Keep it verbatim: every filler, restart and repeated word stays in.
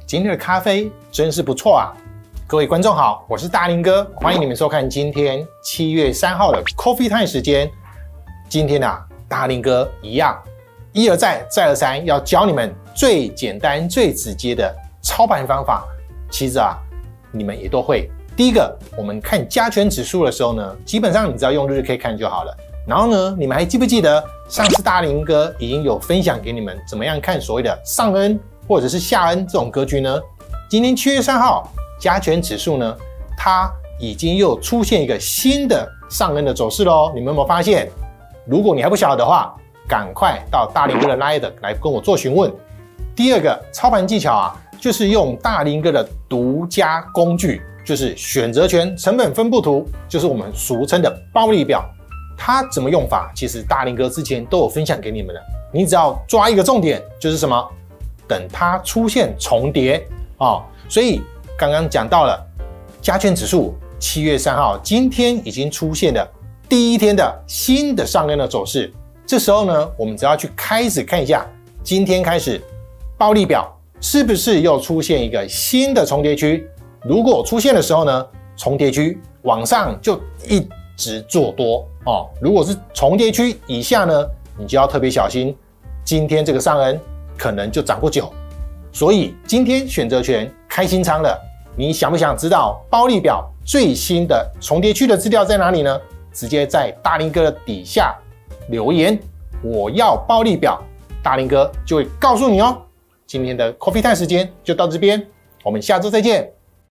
今天的咖啡真是不错啊！各位观众好，我是大林哥，欢迎你们收看今天七月三号的 Coffee Time 时间。今天啊，大林哥一样一而再再而三要教你们最简单最直接的操盘方法。其实啊，你们也都会。第一个，我们看加权指数的时候呢，基本上你只要用日 K 看就好了。然后呢，你们还记不记得上次大林哥已经有分享给你们怎么样看所谓的上 N 或者是下 N 这种格局呢？今天七月三号加权指数呢，它已经又出现一个新的上 N 的走势咯。你们有没有发现？如果你还不晓得的话，赶快到大林哥的 Line 来跟我做询问。第二个操盘技巧啊，就是用大林哥的独家工具，就是选择权成本分布图，就是我们俗称的暴利表。它怎么用法？其实大林哥之前都有分享给你们了。你只要抓一个重点，就是什么？等它出现重叠哦。所以刚刚讲到了加权指数七月三号，今天已经出现了第一天的新的上 N 的走势。这时候呢，我们只要去开始看一下，今天开始暴利表是不是又出现一个新的重叠区？如果出现的时候呢，重叠区往上就一直做多哦。如果是重叠区以下呢，你就要特别小心，今天这个上 N 可能就涨不久。所以今天选择权开新仓了，你想不想知道暴利表最新的重叠区的资料在哪里呢？直接在大林哥的底下留言，我要暴利表，大林哥就会告诉你哦。今天的 Coffee Time 时间就到这边，我们下周再见。